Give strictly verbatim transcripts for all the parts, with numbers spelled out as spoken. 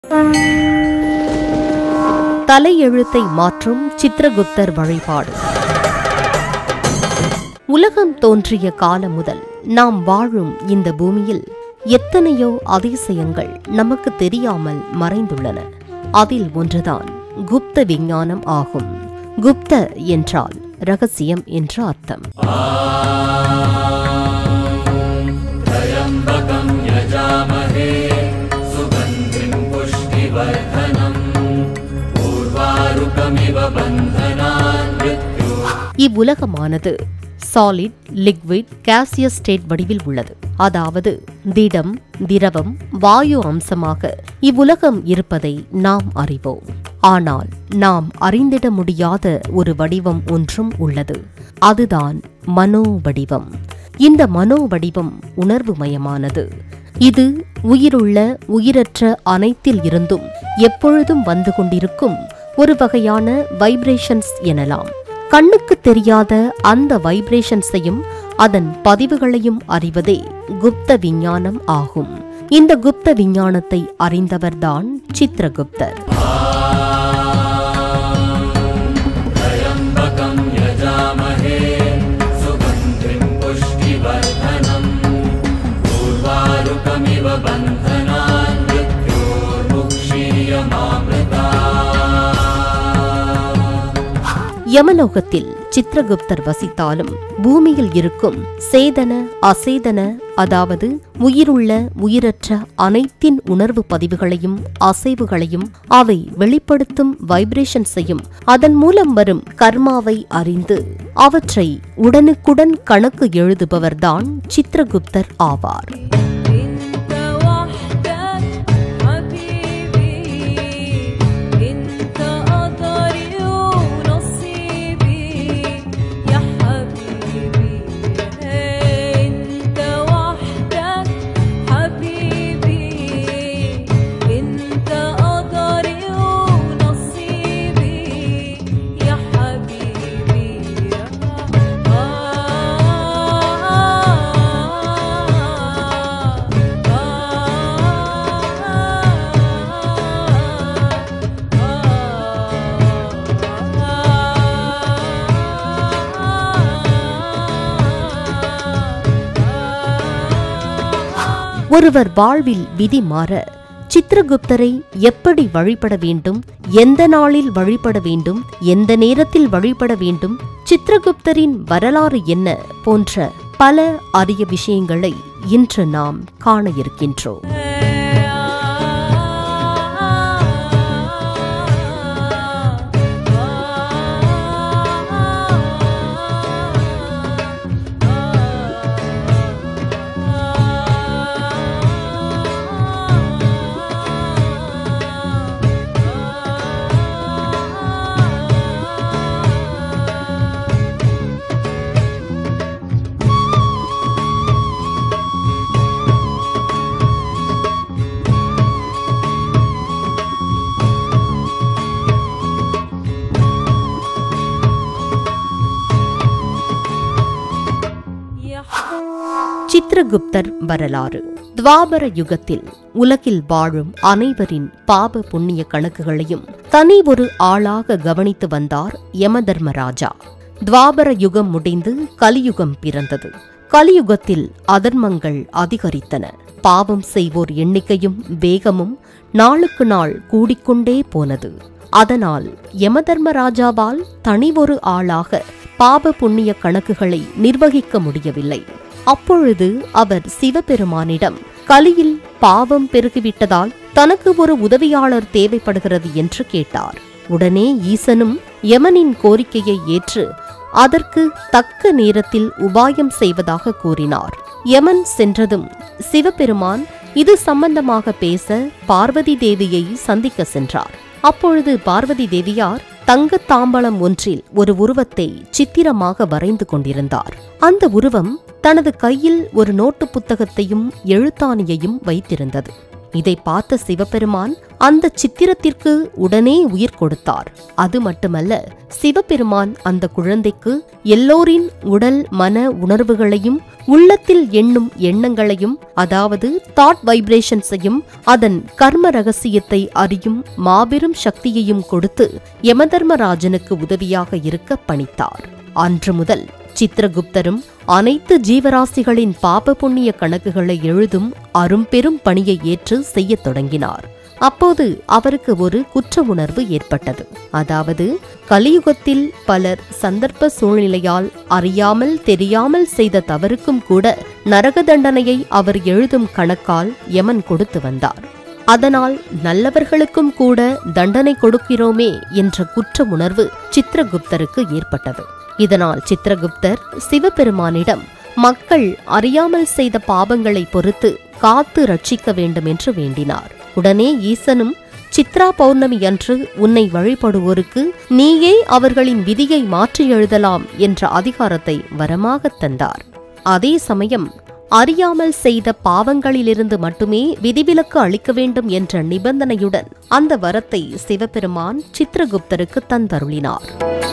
தலையெழுத்தை மாற்றும் சித்ரகுப்தர் வழிபாடு. உலகம் தோன்றிய காலம் முதல் நாம் வாழும் இந்த பூமியில் எத்தனையோ அதிசயங்கள் நமக்கு தெரியாமல் மறைந்துள்ளன. அதில் ஒன்றுதான் குப்த விஞ்ஞானம் ஆகும். குப்த என்றால் ரகசியம் என்ற அர்த்தம். இவ்வுலகமானது சாலிட், லிக்விட், கேசியஸ் ஸ்டேட் வடிவில் உள்ளது. அதாவது திடம், திரவம், வாயு அம்சமாக இவ்வுலகம் இருப்பதை நாம் அறிவோம். ஆனால் நாம் அறிந்திட முடியாத ஒரு வடிவம் ஒன்றும் உள்ளது. அதுதான் மனோ வடிவம். இந்த மனோ வடிவம் உணர்வுமயமானது. இது உயிருள்ள உயிரற்ற அனைத்தில் இருந்தும் எப்பொழுதும் வந்து கொண்டிருக்கும் ஒரு வகையான வைப்ரேஷன்ஸ் எனலாம். கண்ணுக்கு தெரியாத அந்த வைப்ரேஷன்ஸையும் அதன் பதிவுகளையும் அறிவதே குப்த விஞ்ஞானம் ஆகும். இந்த குப்த விஞ்ஞானத்தை அறிந்தவர்தான் சித்ரகுப்தர். யமலோகத்தில் சித்ரகுப்தர் வசித்தாலும் பூமியில் இருக்கும் சேதன, அசேதன, அதாவது உயிருள்ள உயிரற்ற அனைத்தின் உணர்வு பதிவுகளையும் அசைவுகளையும் அவை வெளிப்படுத்தும் வைப்ரேஷன்ஸையும் அதன் மூலம் வரும் கர்மாவை அறிந்து அவற்றை உடனுக்குடன் கணக்கு எழுதுபவர்தான் சித்ரகுப்தர் ஆவார். ஒருவர் வாழ்வில் விதி மாற சித்ரகுப்தரை எப்படி வழிபட வேண்டும், எந்த நாளில் வழிபட வேண்டும், எந்த நேரத்தில் வழிபட வேண்டும், சித்ரகுப்தரின் வரலாறு என்ன போன்ற பல அரிய விஷயங்களை இன்று நாம் காண இருக்கின்றோம். சித்ரகுப்தர் வரலாறு. துவாபர யுகத்தில் உலகில் வாழும் அனைவரின் பாப புண்ணிய கணக்குகளையும் தனி ஒரு ஆளாக கவனித்து வந்தார் யமதர்மராஜா. துவாபர யுகம் முடிந்து கலியுகம் பிறந்தது. கலியுகத்தில் அதர்மங்கள் அதிகரித்தன. பாவம் செய்வோர் எண்ணிக்கையும் வேகமும் நாளுக்கு நாள் கூடிக்கொண்டே போனது. அதனால் யமதர்மராஜாவால் தனி ஒரு ஆளாக பாப புண்ணிய கணக்குகளை நிர்வகிக்க முடியவில்லை. அப்பொழுது அவர் சிவபெருமானிடம் கலியில் பாவம் பெருகிவிட்டதால் தனக்கு ஒரு உதவியாளர் தேவைப்படுகிறது என்று கேட்டார். உடனே ஈசனும் யமனின் கோரிக்கையை ஏற்று அதற்கு தக்க நேரத்தில் உபாயம் செய்வதாக கூறினார். யமன் சென்றதும் சிவபெருமான் இது சம்பந்தமாக பேச பார்வதி தேவியை சந்திக்க சென்றார். அப்பொழுது பார்வதி தேவியார் தங்க தாம்பலம் ஒன்றில் ஒரு உருவத்தை சித்திரமாக வரைந்து கொண்டிருந்தார். அந்த உருவம் தனது கையில் ஒரு நோட்டு புத்தகத்தையும் எழுத்தாணியையும் வைத்திருந்தது. இதை பார்த்த சிவபெருமான் அந்த சித்திரத்திற்கு உடனே உயிர் கொடுத்தார். அது மட்டுமல்ல, சிவபெருமான் அந்த குழந்தைக்கு எல்லோரின் உடல் மன உணர்வுகளையும் உள்ளத்தில் எண்ணும் எண்ணங்களையும், அதாவது தாட் வைப்ரேஷன்ஸையும், அதன் கர்ம ரகசியத்தை அறியும் மாபெரும் சக்தியையும் கொடுத்து யமதர்மராஜனுக்கு உதவியாக இருக்க பணித்தார். அன்று முதல் சித்திரகுப்தரும் அனைத்து ஜீவராசிகளின் பாப புண்ணிய கணக்குகளை எழுதும் அரும்பெரும் பணியை ஏற்று செய்யத் தொடங்கினார். அப்போது அவருக்கு ஒரு குற்ற உணர்வு ஏற்பட்டது. அதாவது, கலியுகத்தில் பலர் சந்தர்ப்ப சூழ்நிலையால் அறியாமல் தெரியாமல் செய்த தவறுக்கும் கூட நரக தண்டனையை அவர் எழுதும் கணக்கால் யமன் கொடுத்து வந்தார். அதனால் நல்லவர்களுக்கும் கூட தண்டனை கொடுக்கிறோமே என்ற குற்ற உணர்வு சித்திரகுப்தருக்கு ஏற்பட்டது. இதனால் சித்திரகுப்தர் சிவபெருமானிடம் மக்கள் அறியாமல் செய்த பாவங்களை பொறுத்து காத்து ரட்சிக்க வேண்டும் என்று வேண்டினார். உடனே ஈசனும், சித்ரா பௌர்ணமி அன்று உன்னை வழிபடுவோருக்கு நீயே அவர்களின் விதியை மாற்றி எழுதலாம் என்ற அதிகாரத்தை வரமாகத் தந்தார். அதே சமயம் அறியாமல் செய்த பாவங்களிலிருந்து மட்டுமே விதிவிலக்கு அளிக்க வேண்டும் என்ற நிபந்தனையுடன் அந்த வரத்தை சிவபெருமான் சித்திரகுப்தருக்கு தந்தருளினார்.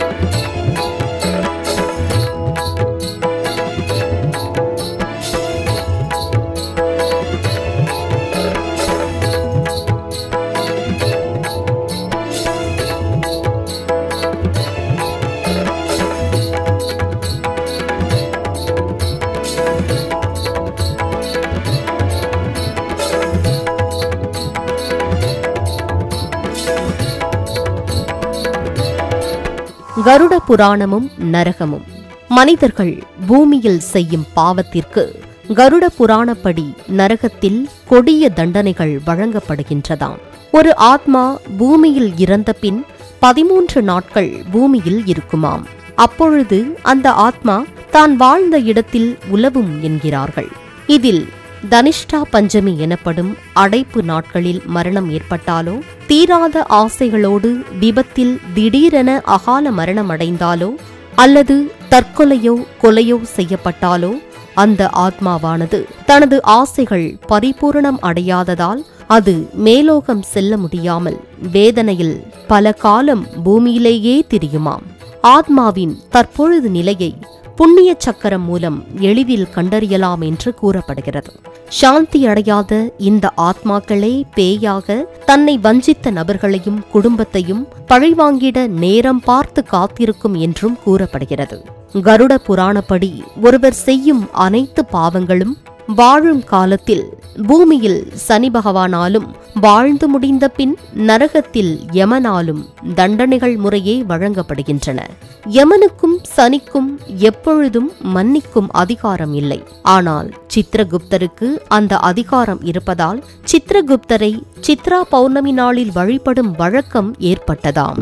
கருட புராணமும் நரகமும். மனிதர்கள் பூமியில் செய்யும் பாவத்திற்கு கருட புராணப்படி நரகத்தில் கொடிய தண்டனைகள் வழங்கப்படுகின்றதாம். ஒரு ஆத்மா பூமியில் இறந்த பின் பதிமூன்று நாட்கள் பூமியில் இருக்குமாம். அப்பொழுது அந்த ஆத்மா தான் வாழ்ந்த இடத்தில் உலவும் என்கிறார்கள். இதில் தனிஷ்டா பஞ்சமி எனப்படும் அடைப்பு நாட்களில் மரணம் ஏற்பட்டாலோ, தீராத ஆசைகளோடு விபத்தில் திடீரென அகால மரணம் அடைந்தாலோ, அல்லது தற்கொலையோ கொலையோ செய்யப்பட்டாலோ, அந்த ஆத்மாவானது தனது ஆசைகள் பரிபூரணம் அடையாததால் அது மேலோகம் செல்ல முடியாமல் வேதனையில் பல காலம் பூமியிலேயே திரியுமாம். ஆத்மாவின் தற்பொழுது நிலையை புண்ணிய சக்கரம் மூலம் எளிதில் கண்டறியலாம் என்று கூறப்படுகிறது. சாந்தி அடையாத இந்த ஆத்மாக்களே பேயாக தன்னை வஞ்சித்த நபர்களையும் குடும்பத்தையும் பழிவாங்கிட நேரம் பார்த்து காத்திருக்கும் என்றும் கூறப்படுகிறது. கருட புராணப்படி ஒருவர் செய்யும் அனைத்து பாவங்களும் வாழும் காலத்தில் பூமியில் சனி பகவானாலும், வாழ்ந்து முடிந்த பின் நரகத்தில் யமனாலும் தண்டனைகள் முறையே வழங்கப்படுகின்றன. யமனுக்கும் சனிக்கும் எப்பொழுதும் மன்னிக்கும் அதிகாரம் இல்லை. ஆனால் சித்திரகுப்தருக்கு அந்த அதிகாரம் இருப்பதால் சித்திரகுப்தரை சித்ரா பௌர்ணமி நாளில் வழிபடும் வழக்கம் ஏற்பட்டதாம்.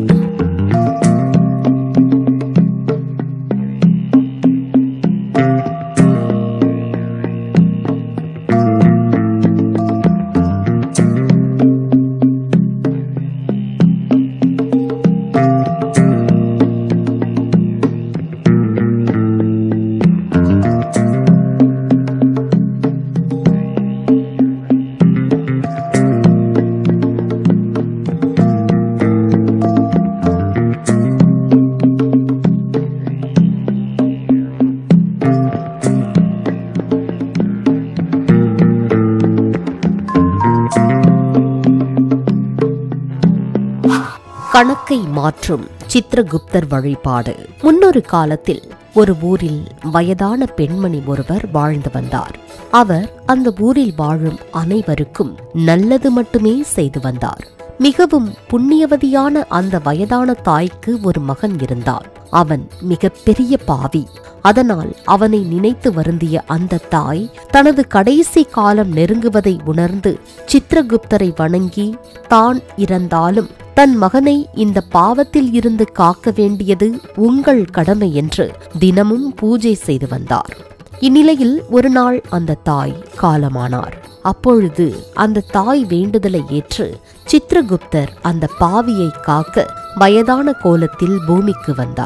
கணக்கை மாற்றும் சித்திரகுப்தர் வழிபாடு. முன்னொரு காலத்தில் ஒரு ஊரில் வயதான பெண்மணி ஒருவர் வாழ்ந்து வந்தார். அவர் அந்த ஊரில் வாழும் அனைவருக்கும் நல்லது மட்டுமே செய்து வந்தார். மிகவும் புண்ணியவதியான அந்த வயதான தாய்க்கு ஒரு மகன் இருந்தான். அவன் மிகப்பெரிய பாவி. அதனால் அவனை நினைத்து வருந்திய அந்த தாய் தனது கடைசி காலம் நெருங்குவதை உணர்ந்து சித்திரகுப்தரை வணங்கி, தான் இறந்தாலும் தன் மகனை இந்த பாவத்தில் இருந்து காக்க வேண்டியது உங்கள் கடமை என்று தினமும் பூஜை செய்து வந்தார். இந்நிலையில் ஒரு நாள் அந்த தாய் காலமானார். அப்பொழுது அந்த தாய் வேண்டுதலை ஏற்று சித்திரகுப்தர் அந்த பாவியை காக்க வயதான கோலத்தில் பூமிக்கு வந்தார்.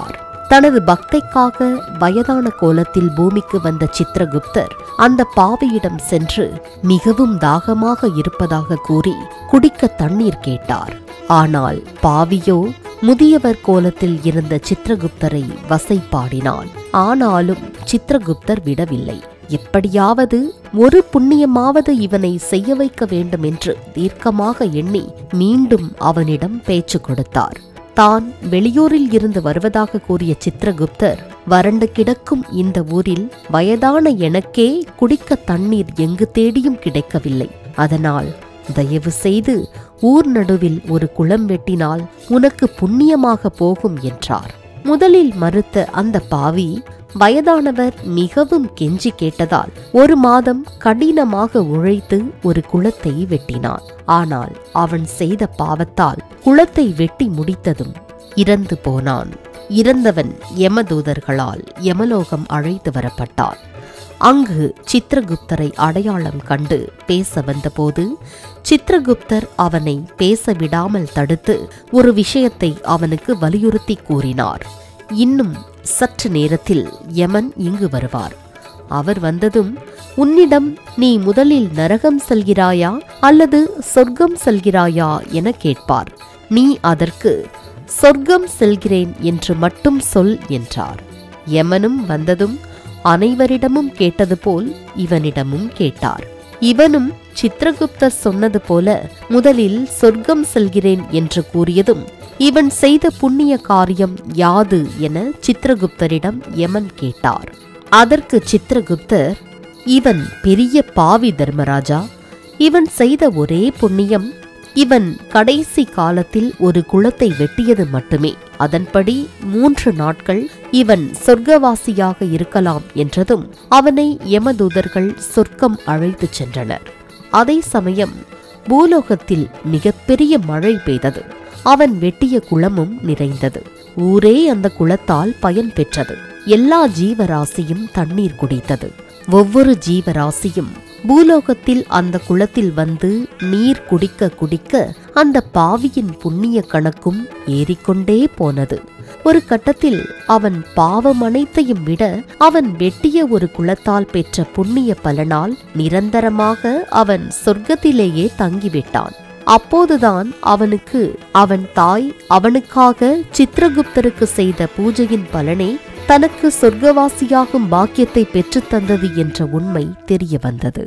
தனது பக்தைக்காக வயதான கோலத்தில் பூமிக்கு வந்த சித்திரகுப்தர் அந்த பாவியிடம் சென்று மிகவும் தாகமாக இருப்பதாக கூறி குடிக்க தண்ணீர் கேட்டார். ஆனால் பாவியோ முதியவர் கோலத்தில் இருந்த சித்திரகுப்தரை வசைபாடினான். ஆனாலும் சித்திரகுப்தர் விடவில்லை. எப்படியாவது ஒரு புண்ணியமாவது இவனை செய்ய வைக்க வேண்டும் என்று தீர்க்கமாக எண்ணி மீண்டும் அவனிடம் பேச்சு கொடுத்தார். தான் வெளியூரில் இருந்து வருவதாக கூறிய சித்திரகுப்தர், வறண்டு கிடக்கும் இந்த ஊரில் வயதான எனக்கே குடிக்க தண்ணீர் எங்கு தேடியும் கிடைக்கவில்லை. அதனால் தயவு செய்து ஊர் நடுவில் ஒரு குளம் வெட்டினால் உனக்கு புண்ணியமாக போகும் என்றார். முதலில் மறுத்த அந்த பாவி வயதானவர் மிகவும் கெஞ்சி கேட்டதால் ஒரு மாதம் கடினமாக உழைத்து ஒரு குளத்தை வெட்டினான். ஆனால் அவன் செய்த பாவத்தால் குளத்தை வெட்டி முடித்ததும் இறந்து போனான். இறந்தவன் யமதூதர்களால் யமலோகம் அழைத்து வரப்பட்டான். அங்கு சித்திரகுப்தரை அடையாளம் கண்டு பேச வந்தபோது சித்திரகுப்தர் அவனை பேச விடாமல் தடுத்து ஒரு விஷயத்தை அவனுக்கு வலியுறுத்தி கூறினார். இன்னும் சற்று நேரத்தில் யமன் இங்கு வருவார். அவர் வந்ததும் உன்னிடம் நீ முதலில் நரகம் செல்கிறாயா அல்லது சொர்க்கம் செல்கிறாயா என கேட்பார். நீ அதற்கு சொர்க்கம் செல்கிறேன் என்று மட்டும் சொல் என்றார். யமனும் வந்ததும் அனைவரிடமும் கேட்டது போல் இவனிடமும் கேட்டார். இவனும் சித்திரகுப்தர் சொன்னது போல முதலில் சொர்க்கம் செல்கிறேன் என்று கூறியதும் இவன் செய்த புண்ணிய காரியம் யாது என சித்திரகுப்தரிடம் யமன் கேட்டார். அதற்கு சித்திரகுப்தர், இவன் பெரிய பாவி தர்மராஜா. இவன் செய்த ஒரே புண்ணியம் இவன் கடைசி காலத்தில் ஒரு குளத்தை வெட்டியது மட்டுமே. அதன்படி மூன்று நாட்கள் இவன் சொர்க்கவாசியாக இருக்கலாம் என்றதும் அவனை யமதூதர்கள் சொர்க்கம் அழைத்துச் சென்றனர். அதே சமயம் பூலோகத்தில் மிகப்பெரிய மழை பெய்தது. அவன் வெட்டிய குளமும் நிறைந்தது. ஊரே அந்த குளத்தால் பயன் பெற்றது. எல்லா ஜீவராசியும் தண்ணீர் குடித்தது. ஒவ்வொரு ஜீவராசியும் பூலோகத்தில் அந்த குளத்தில் வந்து நீர் குடிக்க குடிக்க அந்த பாவியின் புண்ணிய கணக்கும் ஏறிக்கொண்டே போனது. ஒரு கட்டத்தில் அவன் பாவம் அனைத்தையும் விட அவன் வெட்டிய ஒரு குளத்தால் பெற்ற புண்ணிய பலனால் நிரந்தரமாக அவன் சொர்க்கத்திலேயே தங்கிவிட்டான். அப்போதுதான் அவனுக்கு அவன் தாய் அவனுக்காக சித்திரகுப்தருக்கு செய்த பூஜையின் பலனே தனக்கு சொர்க்கவாசியாகும் பாக்கியத்தை பெற்றுத் தந்தது என்ற உண்மை தெரிய வந்தது.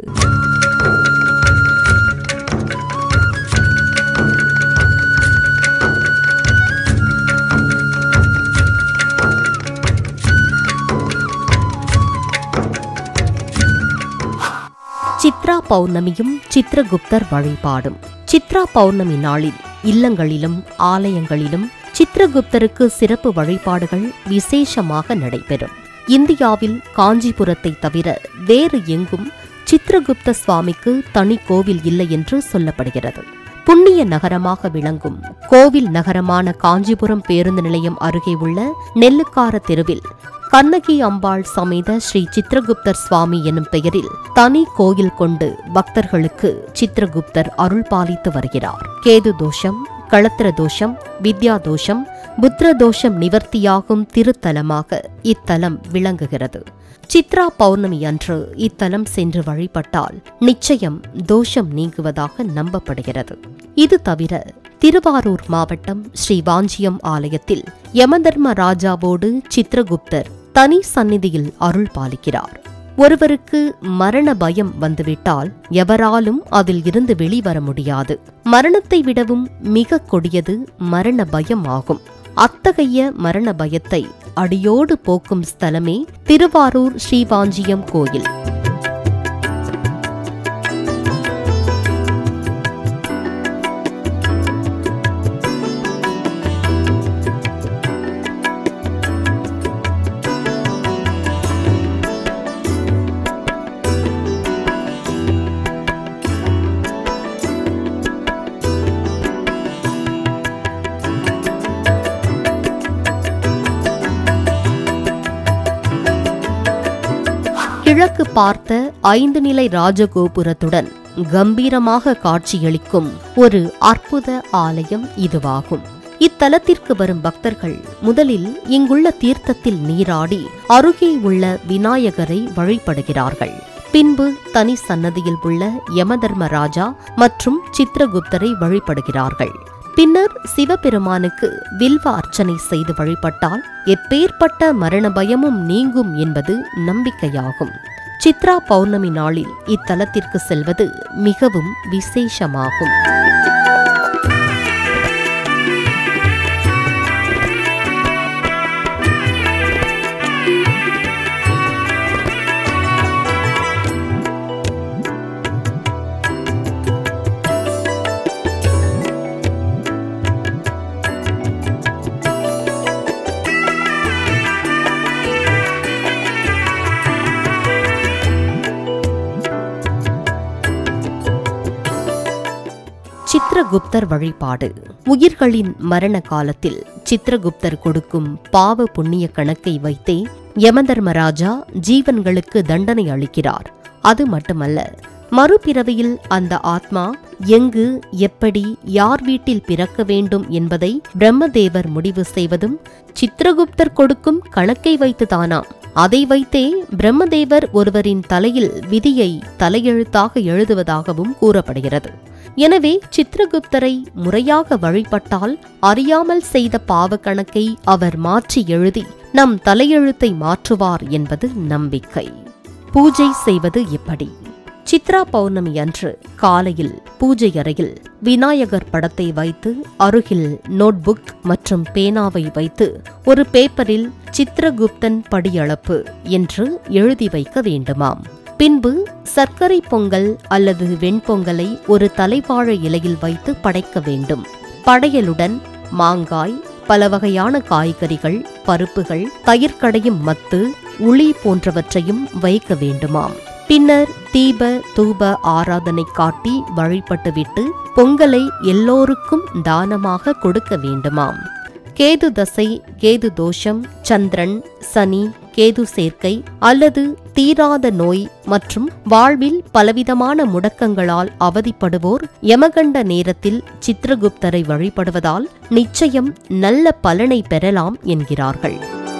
சித்ரா பௌர்ணமியும் சித்திரகுப்தர் வழிபாடும். சித்ரா பௌர்ணமி நாளில் இல்லங்களிலும் ஆலயங்களிலும் சித்திரகுப்தருக்கு சிறப்பு வழிபாடுகள் விசேஷமாக நடைபெறும். இந்தியாவில் காஞ்சிபுரத்தை தவிர வேறு எங்கும் சித்திரகுப்த சுவாமிக்கு தனி கோவில் இல்லை என்று சொல்லப்படுகிறது. புண்ணிய நகரமாக விளங்கும் கோவில் நகரமான காஞ்சிபுரம் பேருந்து நிலையம் அருகே உள்ள நெல்லுக்கார தெருவில் கண்ணகி அம்பாள் சமேத ஸ்ரீ சித்திரகுப்தர் சுவாமி எனும் பெயரில் தனி கோயில் கொண்டு பக்தர்களுக்கு சித்திரகுப்தர் அருள் பாலித்து வருகிறார். கேது தோஷம், களத்திர தோஷம், வித்யா தோஷம், புத்திர தோஷம் நிவர்த்தியாகும் திருத்தலமாக இத்தலம் விளங்குகிறது. சித்ரா பௌர்ணமி அன்று இத்தலம் சென்று வழிபட்டால் நிச்சயம் தோஷம் நீங்குவதாக நம்பப்படுகிறது. இது தவிர திருவாரூர் மாவட்டம் ஸ்ரீ வாஞ்சியம் ஆலயத்தில் யமதர்ம ராஜாவோடு சித்திரகுப்தர் தனி சந்நிதியில் அருள் பாலிக்கிறார். ஒருவருக்கு மரண பயம் வந்துவிட்டால் எவராலும் அதில் இருந்து வெளிவர முடியாது. மரணத்தை விடவும் மிக கொடியது மரண பயம் ஆகும். அத்தகைய மரண பயத்தை அடியோடு போக்கும் ஸ்தலமே திருவாரூர் ஸ்ரீவாஞ்சியம் கோயில். கிழக்கு பார்த்த ஐந்து நிலை ராஜகோபுரத்துடன் கம்பீரமாக காட்சியளிக்கும் ஒரு அற்புத ஆலயம் இதுவாகும். இத்தலத்திற்கு வரும் பக்தர்கள் முதலில் இங்குள்ள தீர்த்தத்தில் நீராடி அருகே உள்ள விநாயகரை வழிபடுகிறார்கள். பின்பு தனி சன்னதியில் உள்ள யமதர்மராஜா மற்றும் சித்ரகுப்தரை வழிபடுகிறார்கள். பின்னர் சிவபெருமானுக்கு வில்வ அர்ச்சனை செய்து வழிபட்டால் எப்பேற்பட்ட மரண பயமும் நீங்கும் என்பது நம்பிக்கையாகும். சித்ரா பௌர்ணமி நாளில் இத்தலத்திற்கு செல்வது மிகவும் விசேஷமாகும். சித்ரகுப்தர் வழிபாடு. உயிர்களின் மரண காலத்தில் சித்ரகுப்தர் கொடுக்கும் பாவ புண்ணிய கணக்கை வைத்தே யமதர்மராஜா ஜீவன்களுக்கு தண்டனை அளிக்கிறார். அது மட்டுமல்ல, மறுபிறவியில் அந்த ஆத்மா எங்கு, எப்படி, யார் வீட்டில் பிறக்க வேண்டும் என்பதை பிரம்மதேவர் முடிவு செய்வதும் சித்ரகுப்தர் கொடுக்கும் கணக்கை வைத்துதானாம். அதை வைத்தே பிரம்மதேவர் ஒருவரின் தலையில் விதியை தலையெழுத்தாக எழுதுவதாகவும் கூறப்படுகிறது. எனவே சித்ரகுப்தரை முறையாக வழிபட்டால் அறியாமல் செய்த பாவ கணக்கை அவர் மாற்றி எழுதி நம் தலையெழுத்தை மாற்றுவார் என்பது நம்பிக்கை. பூஜை செய்வது எப்படி? சித்ரா பௌர்ணமி அன்று காலையில் பூஜை அறையில் விநாயகர் படத்தை வைத்து அருகில் நோட்புக் மற்றும் பேனாவை வைத்து ஒரு பேப்பரில் சித்ரகுப்தன் படியளப்பு என்று எழுதி வைக்க வேண்டுமாம். பின்பு சர்க்கரை பொங்கல் அல்லது வெண்பொங்கலை ஒரு தலைவாழை இலையில் வைத்து படைக்க வேண்டும். படையலுடன் மாங்காய், பல வகையான காய்கறிகள், பருப்புகள், தயிர் கடையும் மத்து, உளி போன்றவற்றையும் வைக்க வேண்டுமாம். பின்னர் தீப தூப ஆராதனை காட்டி வழிபட்டுவிட்டு பொங்கலை எல்லோருக்கும் தானமாக கொடுக்க வேண்டுமாம். கேது தசை, கேது தோஷம், சந்திரன், சனி, கேது சேர்க்கை அல்லது தீராத நோய் மற்றும் வாழ்வில் பலவிதமான முடக்கங்களால் அவதிப்படுவோர் யமகண்ட நேரத்தில் சித்ரகுப்தரை வழிபடுவதால் நிச்சயம் நல்ல பலனை பெறலாம் என்கிறார்கள்.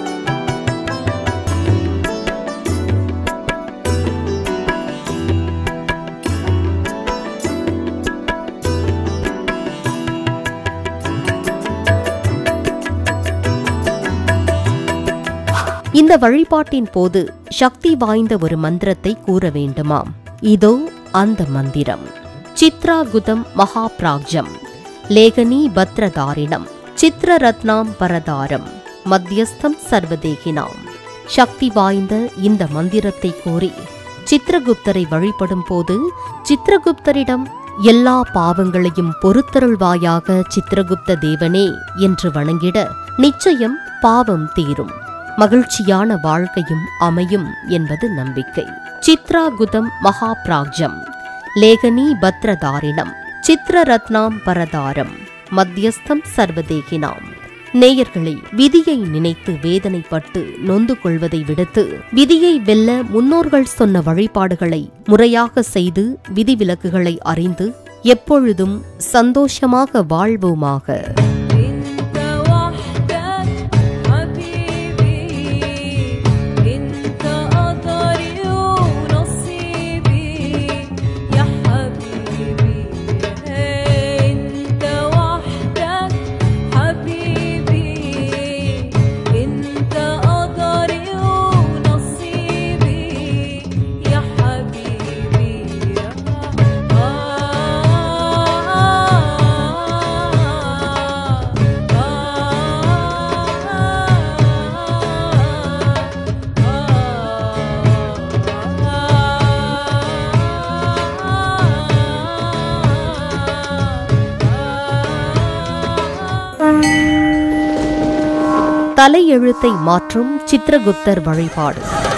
இந்த வழிபாட்டின் போது சக்தி வாய்ந்த ஒரு மந்திரத்தை கூற வேண்டுமாம். இதோ அந்த மந்திரம். சித்ராகுதம் மகாப்ராஜ்யம் லேகனி பத்ரதாரிணம் சித்ரரத்னாம் பரதாரம் மத்தியஸ்தம் சர்வதேகினாம். சக்தி வாய்ந்த இந்த மந்திரத்தை கூறி சித்ரகுப்தரை வழிபடும் போது சித்ரகுப்தரிடம் எல்லா பாவங்களையும் பொறுத்தருள்வாயாக சித்ரகுப்த தேவனே என்று வணங்கிட நிச்சயம் பாவம் தீரும், மகிழ்ச்சியான வாழ்க்கையும் அமையும் என்பது நம்பிக்கை. சித்ராகுதம் மகாப்ராஜ்யம் லேகனி பத்ரதாரிணம் சித்ரரத்னாம் பரதாரம் மத்தியஸ்தம் சர்வதேகினாம். நேயர்களை, விதியை நினைத்து வேதனைப்பட்டு நொந்து கொள்வதை விடுத்து விதியை வெல்ல முன்னோர்கள் சொன்ன வழிபாடுகளை முறையாக செய்து விதிவிலக்குகளை அறிந்து எப்பொழுதும் சந்தோஷமாக வாழ்வோமாக. தலையெழுத்தை மாற்றும் சித்ரகுப்தர் வழிபாடு.